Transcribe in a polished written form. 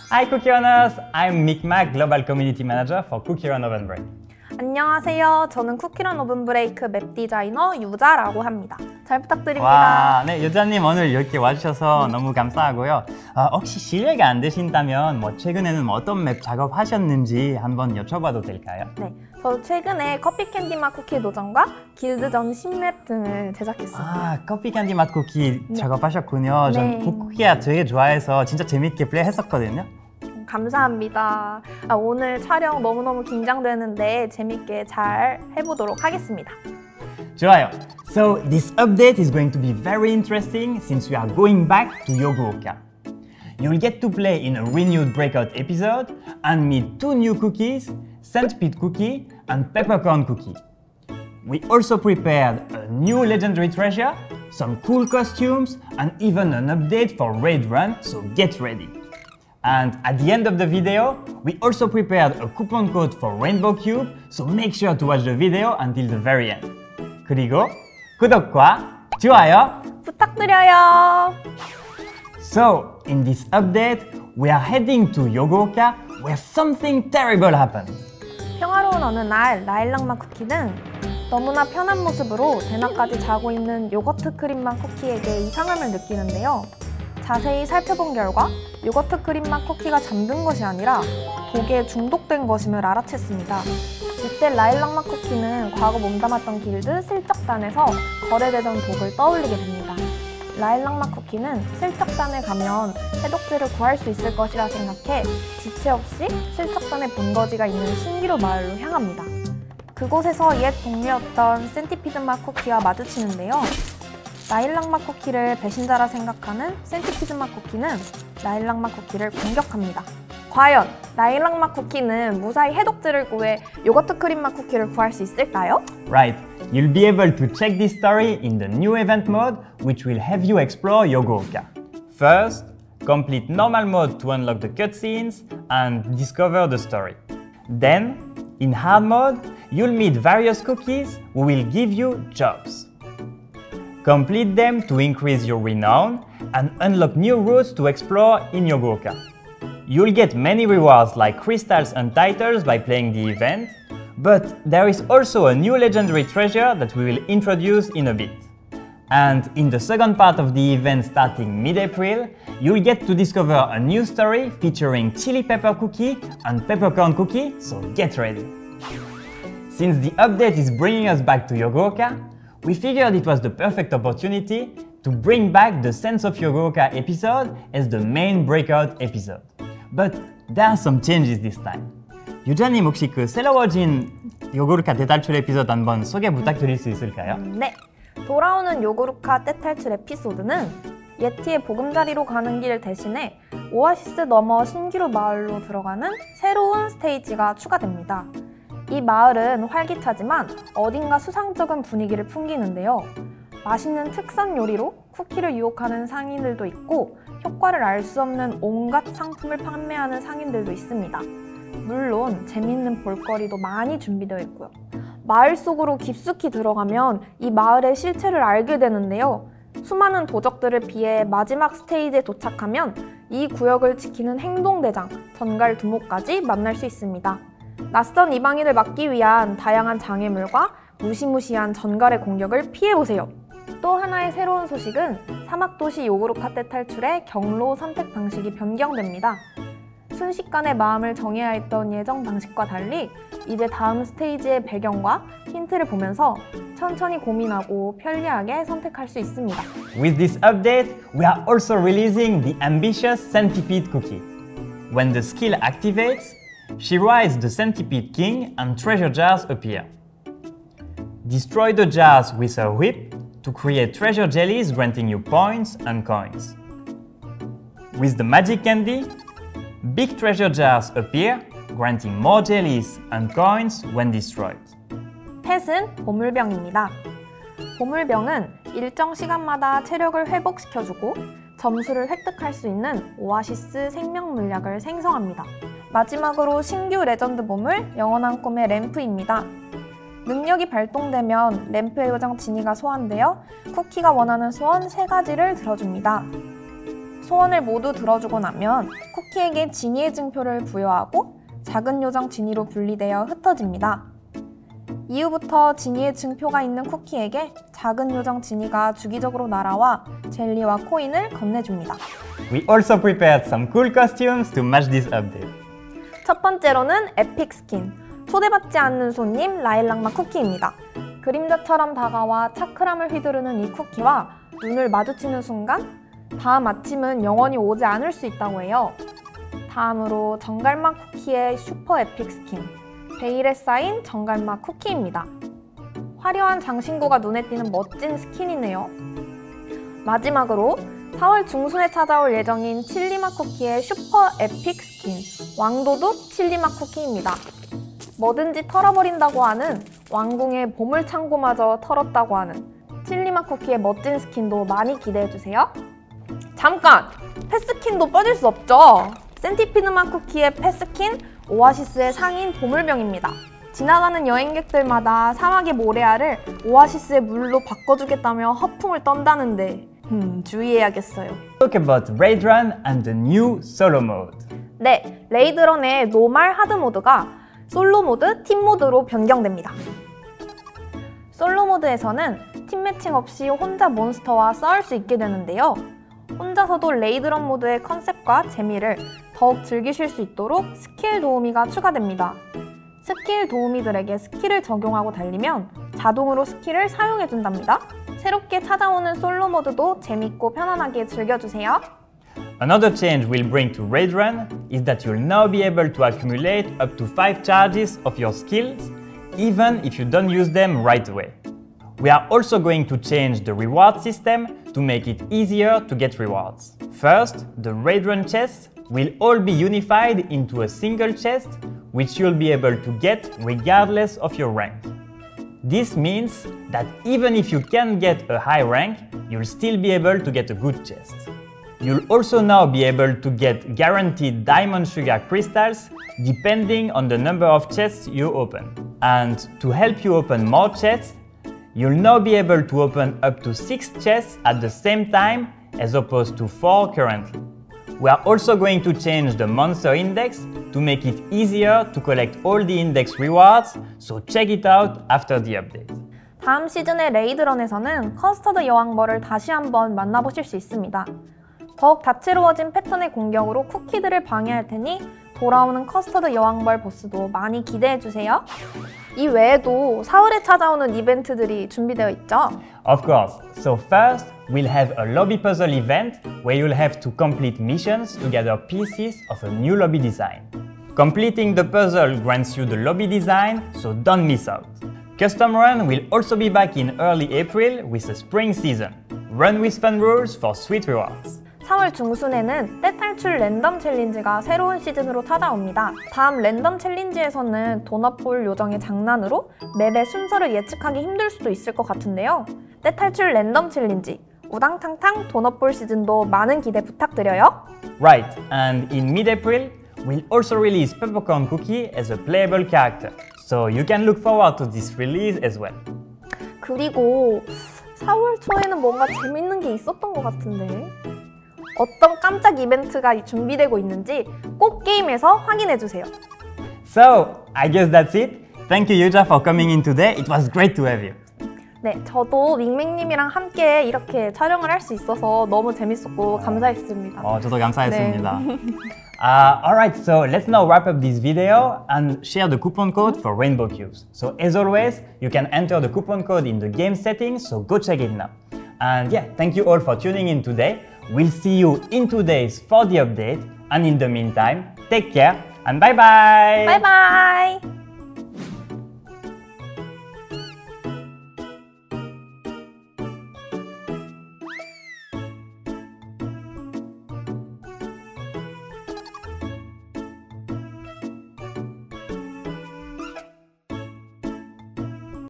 Hi Cookie Runners! I'm Mick Mac, Global Community Manager for Cookie Run Oven Break. 안녕하세요. 저는 쿠키런 오븐 브레이크 맵 디자이너 유자라고 합니다. 잘 부탁드립니다. 와, 네, 유자님 오늘 이렇게 와주셔서 너무 감사하고요. 혹시 실례가 안 되신다면 최근에는 어떤 맵 작업하셨는지 한번 여쭤봐도 될까요? 네, 저 최근에 커피 캔디 맛 쿠키 도전과 길드전 신맵 등을 제작했습니다. 커피 캔디 맛 쿠키 작업하셨군요. 네. 전 쿠키야 되게 좋아해서 진짜 재밌게 플레이했었거든요. 감사합니다. 오늘 촬영 너무너무 긴장되는데 재밌게 잘 해보도록 하겠습니다. 좋아요. So this update is going to be very interesting since we are going back to Yogooka. You'll get to play in a renewed breakout episode and meet two new cookies, centipede cookie and peppercorn cookie. We also prepared a new legendary treasure, some cool costumes and even an update for Raid Run, so get ready. And at the end of the video, we also prepared a coupon code for Rainbow Cube, so make sure to watch the video until the very end. 그리고 구독과 좋아요 부탁드려요. So, in this update, we are heading to Yogooka where something terrible happened. 평화로운 어느 날 라일락맛 쿠키는 너무나 편한 모습으로 대낮까지 자고 있는 요거트 크림맛 쿠키에게 이상함을 느끼는데요. 자세히 살펴본 결과 요거트 크림맛 쿠키가 잠든 것이 아니라 독에 중독된 것임을 알아챘습니다. 이때 라일락맛 쿠키는 과거 몸담았던 길드 슬쩍단에서 거래되던 독을 떠올리게 됩니다. 라일락맛 쿠키는 슬쩍단에 가면 해독제를 구할 수 있을 것이라 생각해 지체 없이 슬쩍단의 본거지가 있는 신기루 마을로 향합니다. 그곳에서 옛 동료였던 센티피드맛 쿠키와 마주치는데요. 라일락맛 쿠키를 배신자라 생각하는 센티피드맛 쿠키는 라일락맛 쿠키를 공격합니다. 과연 라일락맛 쿠키는 무사히 해독제를 구해 요거트 크림맛 쿠키를 구할 수 있을까요? Right, you'll be able to check this story in the new event mode, which will have you explore Yogooka. First, complete normal mode to unlock the cutscenes and discover the story. Then, in hard mode, you'll meet various cookies who will give you jobs. Complete them to increase your renown and unlock new routes to explore in Yogooka. You'll get many rewards like crystals and titles by playing the event, but there is also a new legendary treasure that we will introduce in a bit. And in the second part of the event starting mid-April, you'll get to discover a new story featuring chili pepper cookie and peppercorn cookie, so get ready. Since the update is bringing us back to Yogooka, we figured it was the perfect opportunity to bring back the Sense of Yogooka episode as the main breakout episode. But there are some changes this time. 유자님 혹시 그 새로워진 요구르카 대탈출 에피소드 한번 소개 부탁드릴 수 있을까요? 네, 돌아오는 요구르카 떼탈출 에피소드는 예티의 보금자리로 가는 길 대신에 오아시스 너머 신기루 마을로 들어가는 새로운 스테이지가 추가됩니다. 이 마을은 활기차지만 어딘가 수상쩍은 분위기를 풍기는데요. 맛있는 특선 요리로 쿠키를 유혹하는 상인들도 있고 효과를 알 수 없는 온갖 상품을 판매하는 상인들도 있습니다. 물론 재밌는 볼거리도 많이 준비되어 있고요. 마을 속으로 깊숙이 들어가면 이 마을의 실체를 알게 되는데요. 수많은 도적들을 피해 마지막 스테이지에 도착하면 이 구역을 지키는 행동대장, 전갈 두목까지 만날 수 있습니다. 낯선 이방인을 막기 위한 다양한 장애물과 무시무시한 전갈의 공격을 피해보세요. 또 하나의 새로운 소식은 사막도시 요구르카 떼탈출의 경로 선택 방식이 변경됩니다. 순식간에 마음을 정해야 했던 예정 방식과 달리 이제 다음 스테이지의 배경과 힌트를 보면서 천천히 고민하고 편리하게 선택할 수 있습니다. With this update, we are also releasing the ambitious Centipede cookie. When the skill activates, she rides the Centipede King and treasure jars appear. Destroy the jars with a whip to create treasure jellies granting you points and coins. With the magic candy, big treasure jars appear, granting more jellies and coins when destroyed. 펫은 보물병입니다. 보물병은 일정 시간마다 체력을 회복시켜주고 점수를 획득할 수 있는 오아시스 생명 물약을 생성합니다. 마지막으로 신규 레전드 보물 영원한 꿈의 램프입니다. 능력이 발동되면 램프의 요정 지니가 소환되어 쿠키가 원하는 소원 3가지를 들어줍니다. 소원을 모두 들어주고 나면 쿠키에게 지니의 증표를 부여하고 작은 요정 지니로 분리되어 흩어집니다. 이후부터 지니의 증표가 있는 쿠키에게 작은 요정 지니가 주기적으로 날아와 젤리와 코인을 건네줍니다. We also prepared some cool costumes to match this update. 첫 번째로는 에픽 스킨, 초대받지 않는 손님 라일락맛 쿠키입니다. 그림자처럼 다가와 차크람을 휘두르는 이 쿠키와 눈을 마주치는 순간 다음 아침은 영원히 오지 않을 수 있다고 해요. 다음으로 정갈맛 쿠키의 슈퍼 에픽 스킨, 베일에 쌓인 정갈맛 쿠키입니다. 화려한 장신구가 눈에 띄는 멋진 스킨이네요. 마지막으로 4월 중순에 찾아올 예정인 칠리맛 쿠키의 슈퍼 에픽 스킨, 왕도둑 칠리맛 쿠키입니다. 뭐든지 털어버린다고 하는 왕궁의 보물창고마저 털었다고 하는 칠리맛 쿠키의 멋진 스킨도 많이 기대해주세요. 잠깐! 패스킨도 빠질 수 없죠! 센티피드맛 쿠키의 패스킨, 오아시스의 상인 보물병입니다. 지나가는 여행객들마다 사막의 모래알을 오아시스의 물로 바꿔주겠다며 허풍을 떤다는데 주의해야겠어요. Talk about Raid Run and the new solo mode. 네, 레이드런의 노말 하드 모드가 솔로 모드, 팀 모드로 변경됩니다. 솔로 모드에서는 팀 매칭 없이 혼자 몬스터와 싸울 수 있게 되는데요. 혼자서도 레이드런 모드의 컨셉과 재미를 더욱 즐기실 수 있도록 스킬 도우미가 추가됩니다. 스킬 도우미들에게 스킬을 적용하고 달리면 자동으로 스킬을 사용해준답니다. 새롭게 찾아오는 솔로 모드도 재밌고 편안하게 즐겨주세요. Another change we'll bring to Raid Run is that you'll now be able to accumulate up to 5 charges of your skills, even if you don't use them right away. We are also going to change the reward system to make it easier to get rewards. First, the Raid Run chests will all be unified into a single chest, which you'll be able to get regardless of your rank. This means that even if you can't get a high rank, you'll still be able to get a good chest. You'll also now be able to get guaranteed diamond sugar crystals depending on the number of chests you open. And to help you open more chests, you'll now be able to open up to 6 chests at the same time as opposed to 4 currently. We are also going to change the monster index to make it easier to collect all the index rewards, so check it out after the update. 다음 시즌의 레이드런에서는 커스터드 여왕벌을 다시 한번 만나보실 수 있습니다. 더욱 다채로워진 패턴의 공격으로 쿠키들을 방해할 테니 돌아오는 커스터드 여왕벌 보스도 많이 기대해주세요. 이 외에도 4월에 찾아오는 이벤트들이 준비되어 있죠? Of course. So first, we'll have a lobby puzzle event where you'll have to complete missions to gather pieces of a new lobby design. Completing the puzzle grants you the lobby design, so don't miss out. Custom Run will also be back in early April with a spring season. Run with fun rules for sweet rewards. 4월 중순에는 떼탈출 랜덤 챌린지가 새로운 시즌으로 찾아옵니다. 다음 랜덤 챌린지에서는 도넛볼 요정의 장난으로 맵의 순서를 예측하기 힘들 수도 있을 것 같은데요. 떼탈출 랜덤 챌린지, 우당탕탕 도넛볼 시즌도 많은 기대 부탁드려요. Right, and in mid-April, we'll also release Peppercorn Cookie as a playable character. So you can look forward to this release as well. 그리고 4월 초에는 뭔가 재밌는 게 있었던 것 같은데 어떤 깜짝 이벤트가 준비되고 있는지 꼭 게임에서 확인해주세요. So, I guess that's it. Thank you, Yuja, for coming in today. It was great to have you. 네, 저도 밍밍님이랑 함께 이렇게 촬영을 할 수 있어서 너무 재밌었고 감사했습니다. 저도 감사했습니다. Alright, so let's now wrap up this video and share the coupon code for Rainbow Cubes. So as always, you can enter the coupon code in the game settings, so go check it now. And yeah, thank you all for tuning in today. We'll see you in 2 days for the update. And in the meantime, take care and bye-bye! Bye-bye!